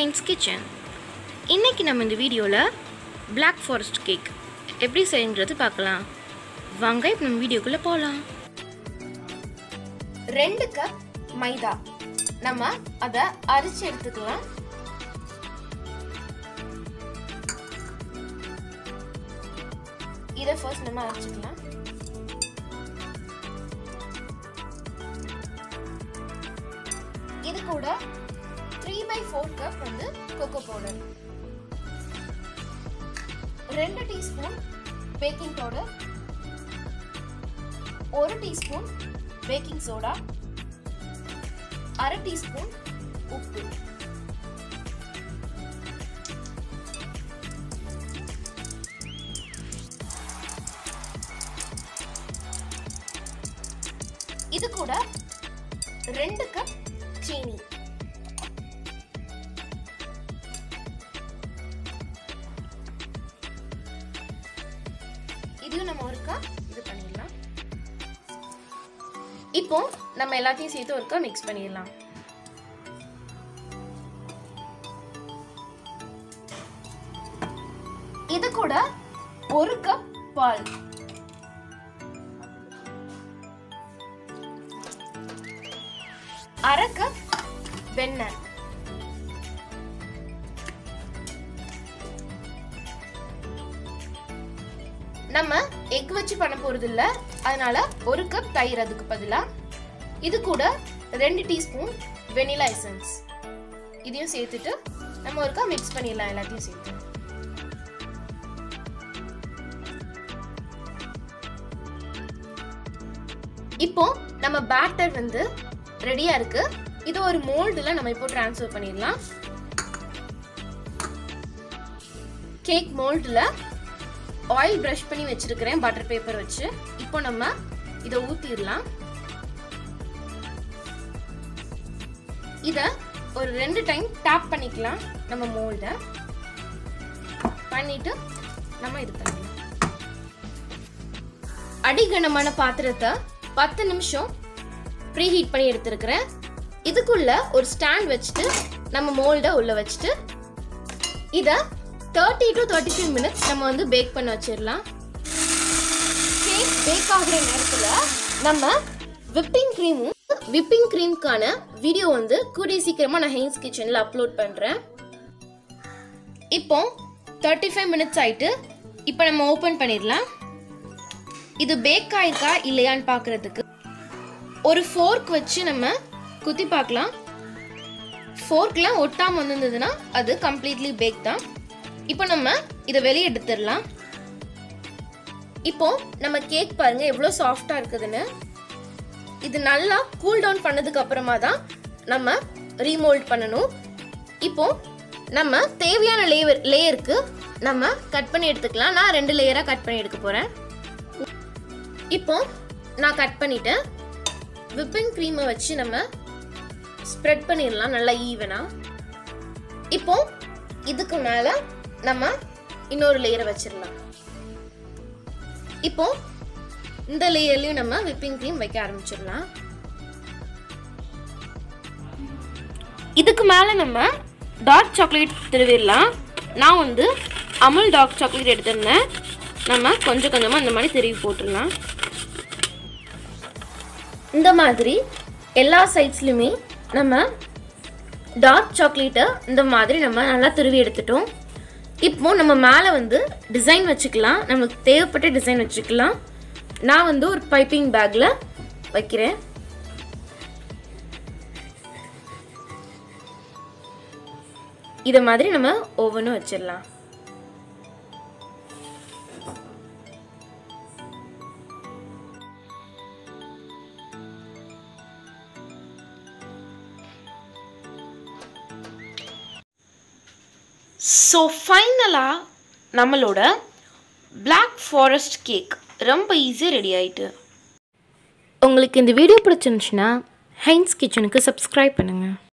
Hein's Kitchen. இன்னைக்கு நம்ம இந்த வீடியோல black forest cake எப்படி செய்யறது பார்க்கலாம். வாங்க இப்போ நம்ம வீடியோக்குள்ள போலாம். 2 கப் மைதா. நம்ம அத அரைச்சு எடுத்துக்கலாம். இத ஃபர்ஸ்ட் நம்ம அரைச்சுக்கலாம். இது கூட 3/4 கப் வந்து cocoa powder, 2 teaspoon baking powder, 1 teaspoon baking soda, 1/2 teaspoon உப்பு. இது கூட 2 கப் சீனி. இதையும் நம்ம ஒருக்கா இது பண்ணிடலாம். இப்போ நம்ம எல்லாத்தையும் சேர்த்து ஒருக்கா மிக்ஸ் பண்ணிடலாம். இது கூட 1 கப் பால், 1/2 கப் வெண்ணெய், நம்ம எக் வச்சு பண்ண போறது இல்ல, அதனால 1 கப் தயிர் அதுக்கு பதிலா. இது கூட 2 டீஸ்பூன் வெனிலா எசன்ஸ். இதையும் சேர்த்துட்டு நம்ம ஒருக்கா மிக்ஸ் பண்ணிடலாம் எல்லாத்தையும் சேர்த்து. இப்போ நம்ம பேட்டர் வந்து ரெடியா இருக்கு. இது ஒரு மோல்டுல நம்ம இப்போ ட்ரான்ஸ்ஃபர் பண்ணிடலாம். கேக் மோல்டுல ஆயில் பிரஷ் பண்ணி வச்சிருக்கிறேன் பட்டர் பேப்பர் வச்சு. இப்போ நம்ம இத ஊத்திடலாம். இத ஒரு 2 டைம் டேப் பண்ணிக்கலாம். நம்ம மோல்ட பண்ணிட்டு நம்ம இது பண்ணலாம். அடிகனமான பாத்திரத்தை 10 நிமிஷம் ப்ரீ ஹீட் பண்ணி எடுத்துருக்கிறேன். இதுக்குள்ள ஒரு ஸ்டாண்ட் வச்சுட்டு நம்ம மோல்ட உள்ள வச்சுட்டு இத 30 to 35 minutes நம்ம வந்து பேக் பண்ண வச்சிடலாம். கேக் பேக் ஆகுற நேரத்துல நம்ம விப்பிங் க்ரீம்க்கான வீடியோ வந்து கூடிய சீக்கிரமா நான் ஹெயின்ஸ் கிச்சன்ல அப்லோட் பண்றேன். இப்போ 35 minutes ஆயிட்டு இப்போ நம்ம ஓபன் பண்ணிடலாம். இது பேக் ஆயிருக்கா இல்லையான்னு பார்க்கிறதுக்கு ஒரு ஃபோர்க் வச்சு நம்ம குத்தி பார்க்கலாம். ஃபோர்க்ல ஒட்டாம வந்திருந்ததுன்னா அது கம்ப்ளீட்லி பேக் தான். இப்போ நம்ம இதை வெளியே எடுத்துடலாம். இப்போ நம்ம கேக் பாருங்க எவ்வளோ சாஃப்டா இருக்குதுன்னு. இது நல்லா கூல் டவுன் பண்ணதுக்கு அப்புறமா தான் நம்ம ரீமோல்ட் பண்ணணும். இப்போ நம்ம தேவையான லேயருக்கு நம்ம கட் பண்ணி எடுத்துக்கலாம். நான் 2 லேயரா கட் பண்ணி எடுக்க போறேன். இப்போ நான் கட் பண்ணிட்டேன். விப்பிங் க்ரீமை வச்சு நம்ம ஸ்ப்ரெட் பண்ணிடலாம் நல்லா ஈவனா. இப்போ இதுக்கு மேல நம்ம இன்னொரு லேயரை வச்சிடலாம். இப்போ இந்த லேயர்லயும் நம்ம விப்பிங் க்ரீம் வைக்க ஆரம்பிச்சிடலாம். இதுக்கு மேல நம்ம டார்க் சாக்லேட் திருவிடலாம். நான் வந்து அமுல் டார்க் சாக்லேட் எடுத்திருந்தேன். நம்ம கொஞ்சம் கொஞ்சமா இந்த மாதிரி திருவி போட்டுடலாம். இந்த மாதிரி எல்லா சைட்ஸ்லையுமே நம்ம டார்க் சாக்லேட்டை இந்த மாதிரி நம்ம நல்லா துருவி எடுத்துட்டோம். இப்போ நம்ம மேலே வந்து டிசைன் வச்சுக்கலாம். நமக்கு தேவைப்பட்ட டிசைன் வச்சுக்கலாம். நான் வந்து ஒரு பைப்பிங் பேக்கில் வைக்கிறேன். இதை மாதிரி நம்ம ஓவனும் வச்சிடலாம். ஸோ ஃபைனலாக நம்மளோட black forest கேக் ரொம்ப ஈஸியாக ரெடி ஆகிட்டு. உங்களுக்கு இந்த வீடியோ பிடிச்சிருந்துச்சுன்னா ஹைன்ஸ் கிச்சனுக்கு சப்ஸ்கிரைப் பண்ணுங்கள்.